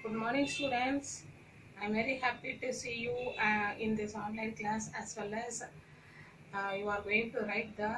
Good morning, students. I'm very happy to see you in this online class, as well as you are going to write the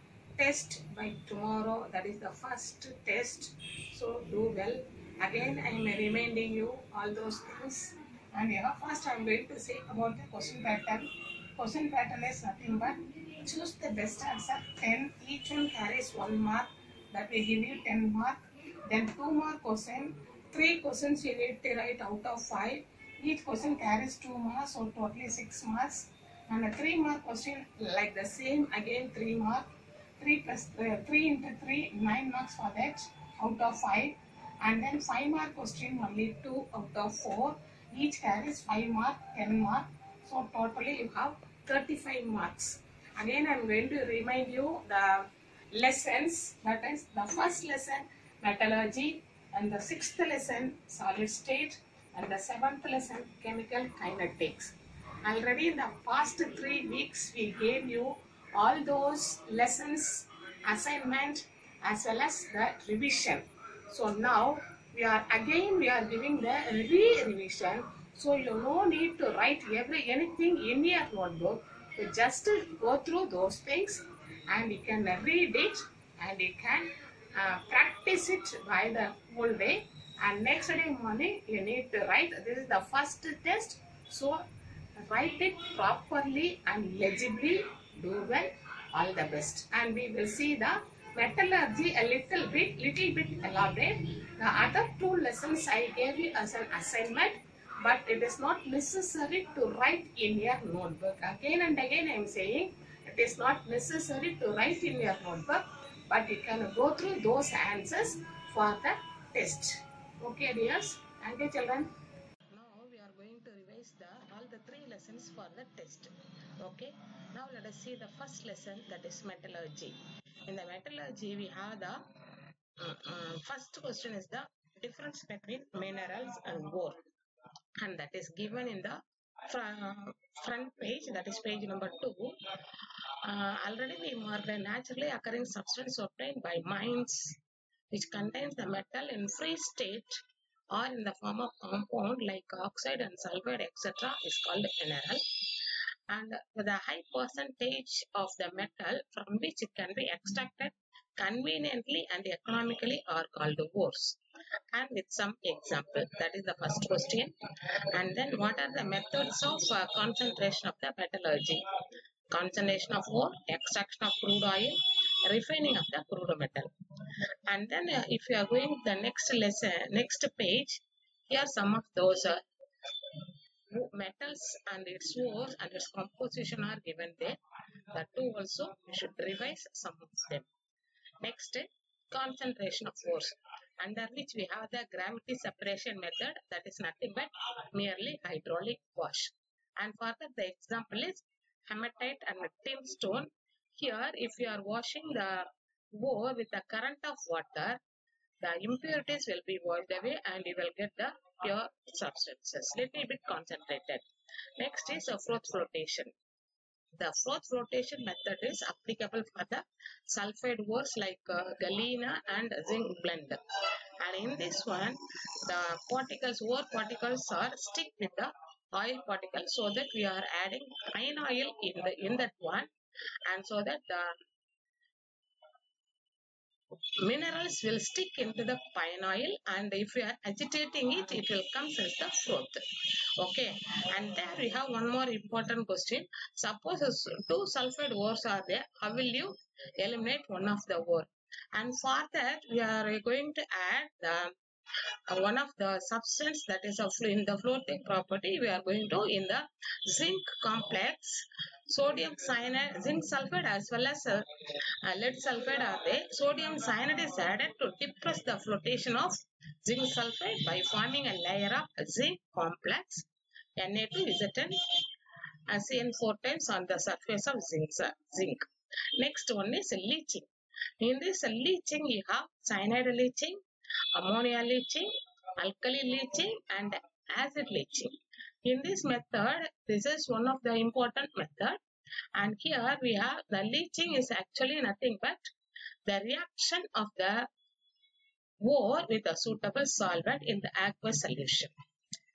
test by tomorrow. That is the first test. So do well. Again, I am reminding you all those things. And first I'm going to say about the question pattern. Question pattern is nothing but choose the best answer. 10. Each one carries 1 mark. That will give you 10 mark. Then 2 mark question. 3 questions you need to write out of 5. Each question carries 2 marks, so totally 6 marks. And a 3 mark question like the same, again 3 mark. 3 plus 3 into 3, 9 marks for that out of 5. And then 5 mark question only 2 out of 4. Each carries 5 mark, 10 mark. So totally you have 35 marks. Again I am going to remind you the lessons. That is the first lesson metallurgy, and the 6th lesson solid state, and the 7th lesson chemical kinetics. Already in the past 3 weeks we gave you all those lessons, assignment as well as the revision. So now we are giving the revision. So you no need to write anything in your notebook. You just go through those things and you can read it and you can practice it by the whole day, and next day morning you need to write. This is the first test, so write it properly and legibly. Do well. All the best. And we will see the metallurgy a little bit elaborate. The other 2 lessons I gave you as an assignment, but it is not necessary to write in your notebook. Again and again I am saying it is not necessary to write in your notebook, but you can go through those answers for the test. Okay, dears. Thank you, children. Now we are going to revise all the 3 lessons for the test. Okay. Now let us see the first lesson, that is metallurgy. In the metallurgy, we have the first question is the difference between minerals and ore, and that is given in the front page, that is page number 2. Already we marked a naturally occurring substance obtained by mines which contains the metal in free state or in the form of compound like oxide and sulfide, etc. is called mineral. And with a high percentage of the metal from which it can be extracted conveniently and economically are called ores. And with some example, that is the first question. And then what are the methods of concentration of the metallurgy? Concentration of ore, extraction of crude oil, refining of the crude metal. And then if you are going to the next lesson, next page, here some of those metals and its ores and its composition are given there. That too also we should revise some of them. Next, concentration of ores, under which we have the gravity separation method, that is nothing but merely hydraulic wash. And further the example is hematite and tin stone. Here if you are washing the ore with the current of water, the impurities will be washed away and you will get the pure substances, little bit concentrated. Next is a froth flotation. The froth flotation method is applicable for the sulfide ores like galena and zinc blend. And in this one, the particles, ore particles are stick with the oil particles, so that we are adding fine oil in that one, and so that the minerals will stick into the pine oil, and if you are agitating it, it will come as the froth. Okay, and there we have one more important question. Suppose 2 sulfide ores are there, how will you eliminate one of the ore? And for that we are going to add the one of the substance that is in the floating property. We are going to, in the zinc complex, sodium cyanide, zinc sulfide as well as lead sulfide are there. Sodium cyanide is added to depress the flotation of zinc sulfide by forming a layer of zinc complex Na2Zn CN4 times on the surface of zinc. Next one is leaching. In this leaching you have cyanide leaching, ammonia leaching, alkali leaching and acid leaching. In this method, this is one of the important method, and here we have the leaching is actually nothing but the reaction of the ore with a suitable solvent in the aqueous solution.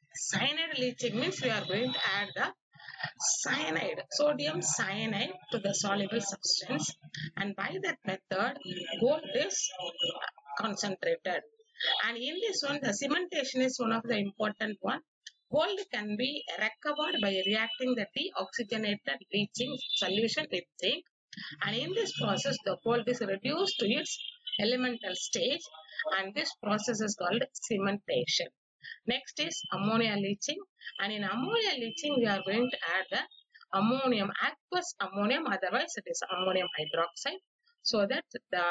Cyanide leaching means we are going to add the cyanide, sodium cyanide to the soluble substance, and by that method gold is concentrated. And in this one, the cementation is one of the important one. Gold can be recovered by reacting the deoxygenated leaching solution with zinc, and in this process the gold is reduced to its elemental stage, and this process is called cementation. Next is ammonia leaching, and in ammonia leaching we are going to add the ammonium, aqueous ammonium, otherwise it is ammonium hydroxide, so that the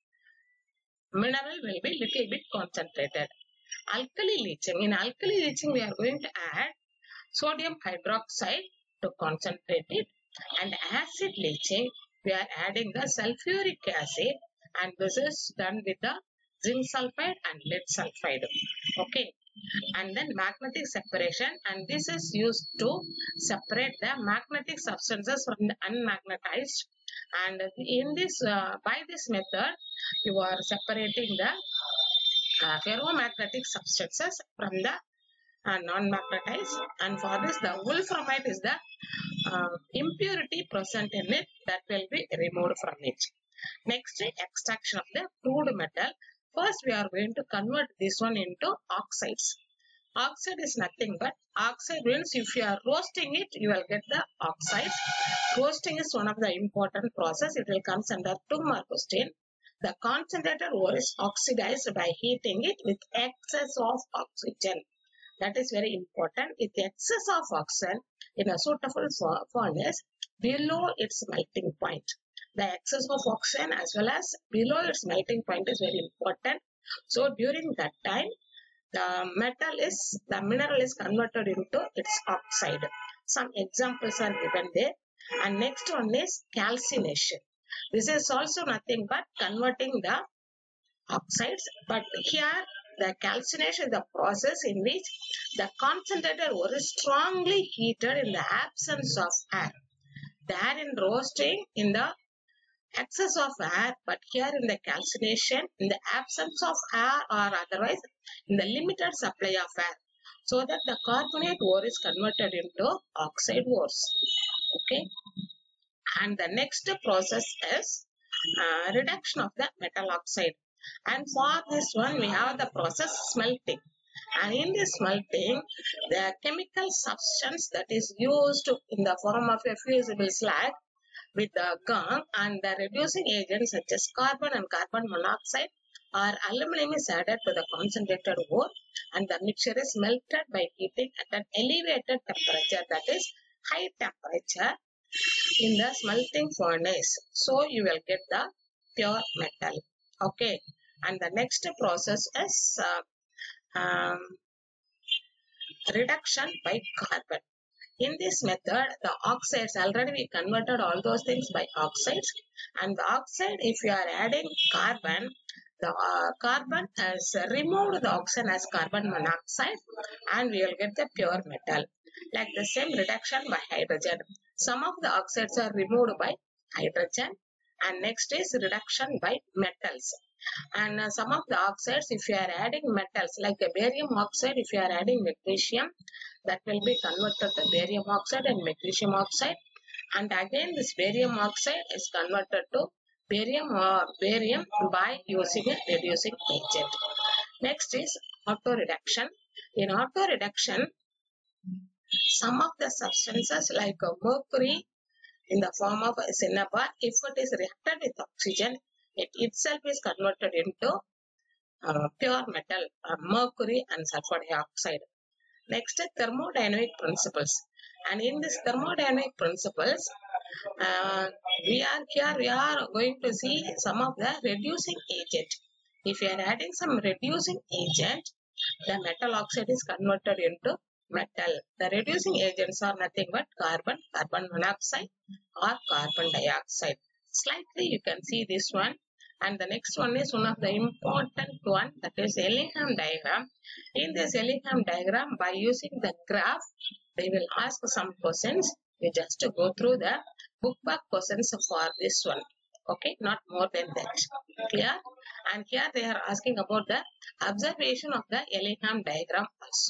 mineral will be little bit concentrated. Alkali leaching, in alkali leaching we are going to add sodium hydroxide to concentrate it, and acid leaching we are adding the sulfuric acid, and this is done with the zinc sulfide and lead sulfide. Okay, and then magnetic separation, and this is used to separate the magnetic substances from the unmagnetized, and in this by this method you are separating the ferromagnetic substances from the non-magnetized, and for this the wolframite is the impurity present in it that will be removed from it. Next, extraction of the crude metal. First we are going to convert this one into oxides. Oxide is nothing but, oxide means if you are roasting it, you will get the oxides. Roasting is one of the important process. It will come under 2-mark question. The concentrated ore is oxidized by heating it with excess of oxygen. That is very important. With excess of oxygen in a suitable furnace below its melting point. The excess of oxygen as well as below its melting point is very important. So during that time, the mineral is converted into its oxide. Some examples are given there. And next one is calcination. This is also nothing but converting the oxides, but here the calcination is the process in which the concentrated ore is strongly heated in the absence of air. There in roasting in the excess of air, but here in the calcination in the absence of air, or otherwise in the limited supply of air, so that the carbonate ore is converted into oxide ores. Okay, and the next process is reduction of the metal oxide, and for this one we have the process smelting. And in this smelting, the chemical substance that is used in the form of a fusible slag with the gum and the reducing agents such as carbon and carbon monoxide or aluminum is added to the concentrated ore, and the mixture is melted by heating at an elevated temperature, that is high temperature, in the smelting furnace. So you will get the pure metal. Okay, and the next process is reduction by carbon. In this method, the oxides, already we converted all those things by oxides, and the oxide, if you are adding carbon, the carbon has removed the oxygen as carbon monoxide, and we will get the pure metal. Like the same reduction by hydrogen. Some of the oxides are removed by hydrogen, and next is reduction by metals. And some of the oxides, if you are adding metals like a barium oxide, if you are adding magnesium, that will be converted to barium oxide and magnesium oxide. And again this barium oxide is converted to barium by using a reducing agent. Next is auto reduction. In auto reduction, some of the substances like mercury in the form of cinnabar, if it is reacted with oxygen, it itself is converted into pure metal, mercury and sulfur dioxide. Next, thermodynamic principles. And in this thermodynamic principles, we are going to see some of the reducing agent. If you are adding some reducing agent, the metal oxide is converted into metal. The reducing agents are nothing but carbon, carbon monoxide or carbon dioxide. Slightly you can see this one. And the next one is one of the important one, that is Ellingham diagram. In this Ellingham diagram, by using the graph, they will ask some questions. You just go through the book back questions for this one. Okay, not more than that. Clear? And here they are asking about the observation of the Ellingham diagram also.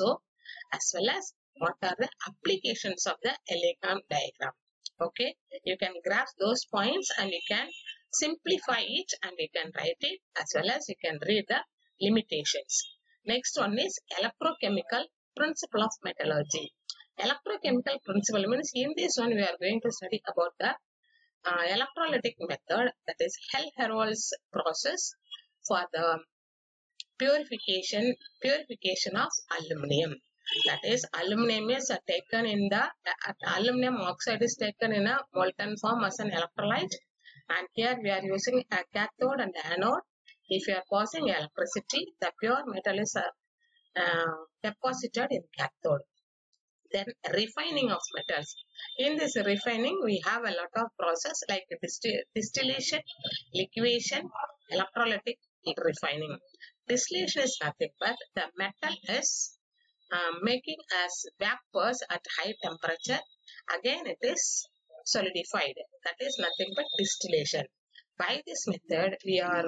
as well as what are the applications of the Elegant diagram. Okay, you can grasp those points and you can simplify it and you can write it, as well as you can read the limitations. Next one is electrochemical principle of metallurgy. Electrochemical principle means in this one we are going to study about the electrolytic method, that is Hell-Herold's process for the purification of aluminum. That is, aluminum is taken in the aluminum oxide is taken in a molten form as an electrolyte, and here we are using a cathode and anode. If you are passing electricity, the pure metal is deposited in cathode. Then refining of metals. In this refining, we have a lot of process like distillation, liquefaction, electrolytic refining. Distillation is nothing but the metal is making as vapors at high temperature. Again, it is solidified. That is nothing but distillation. By this method, we are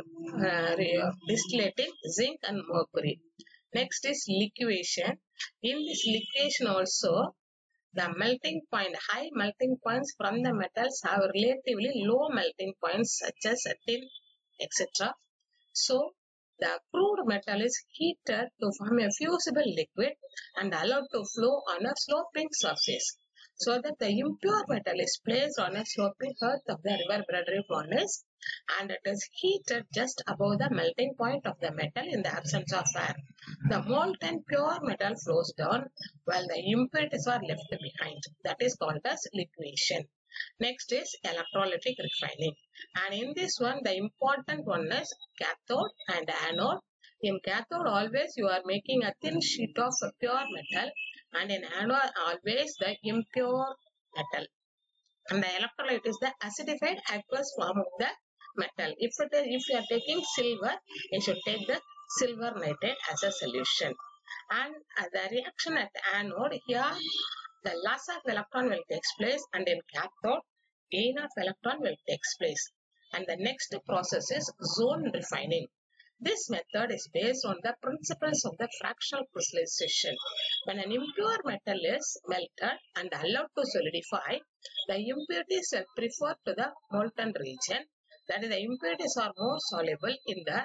distillating zinc and mercury. Next is liquefaction. In this liquefaction also, the melting point, high melting points from the metals have relatively low melting points such as tin, etc. So, the crude metal is heated to form a fusible liquid and allowed to flow on a sloping surface, so that the impure metal is placed on a sloping earth of the river Bradley furnace and it is heated just above the melting point of the metal in the absence of air. The molten pure metal flows down while the impurities are left behind. That is called as liquefaction. Next is electrolytic refining. And in this one, the important one is cathode and anode. In cathode, always you are making a thin sheet of pure metal, and in anode, always the impure metal. And the electrolyte is the acidified aqueous form of the metal. If you are taking silver, you should take the silver nitrate as a solution. And the reaction at anode, here the loss of electron will take place, and in cathode, gain of electron will take place. And the next process is zone refining. This method is based on the principles of the fractional crystallization. When an impure metal is melted and allowed to solidify, the impurities are preferred to the molten region. That is, the impurities are more soluble in the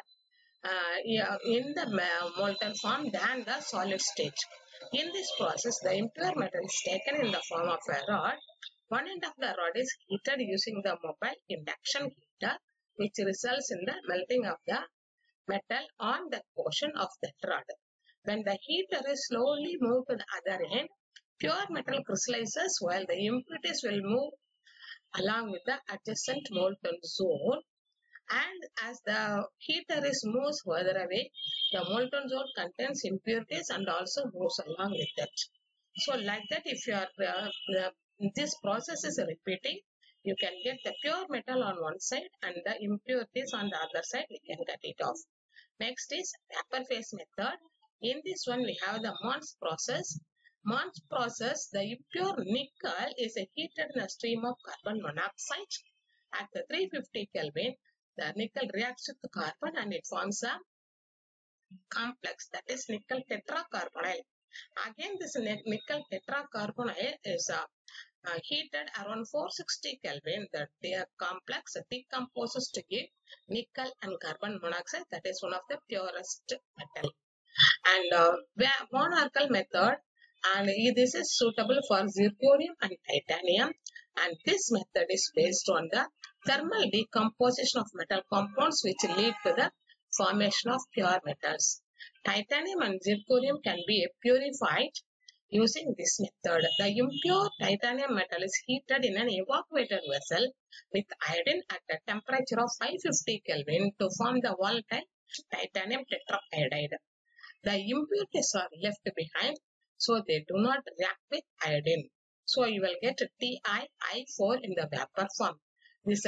molten form than the solid state. In this process, the impure metal is taken in the form of a rod. One end of the rod is heated using the mobile induction heater, which results in the melting of the metal on that portion of that rod. When the heater is slowly moved to the other end, pure metal crystallizes while the impurities will move along with the adjacent molten zone. And as the heater is moves further away, the molten zone contains impurities and also moves along with that. So like that, if you are this process is repeating, you can get the pure metal on one side and the impurities on the other side, we can get it off. Next is vapor phase method. In this one, we have the Mons process. Mons process, the impure nickel is heated in a stream of carbon monoxide. At the 350 Kelvin, the nickel reacts with the carbon and it forms a complex, that is nickel tetracarbonyl. Again, this nickel tetracarbonyl is heated around 460 Kelvin. The complex decomposes to give nickel and carbon monoxide. That is one of the purest metal. And von Arkel method, and this is suitable for zirconium and titanium. And this method is based on the thermal decomposition of metal compounds which lead to the formation of pure metals. Titanium and zirconium can be purified using this method. The impure titanium metal is heated in an evacuated vessel with iodine at a temperature of 550 Kelvin to form the volatile titanium tetraiodide. The impurities are left behind, so they do not react with iodine. So you will get TiI4 in the vapor form. This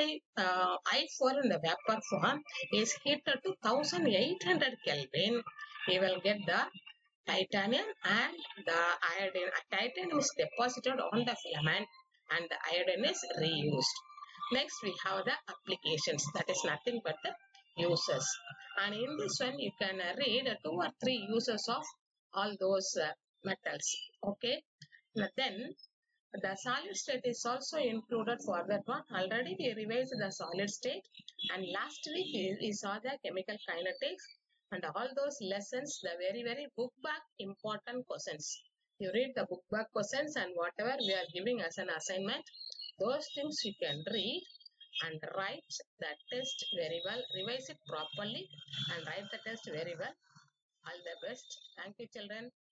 TiI4 in the vapor form is heated to 1800 Kelvin. You will get the titanium and the iodine. Titanium is deposited on the filament and the iodine is reused. Next we have the applications, that is nothing but the uses. And in this one you can read 2 or 3 uses of all those metals. Okay. Then the solid state is also included for that one. Already we revised the solid state, and last week we saw the chemical kinetics and all those lessons, the very book back important questions. You read the book back questions and whatever we are giving as an assignment, those things you can read and write the test very well, revise it properly and write the test very well. All the best. Thank you, children.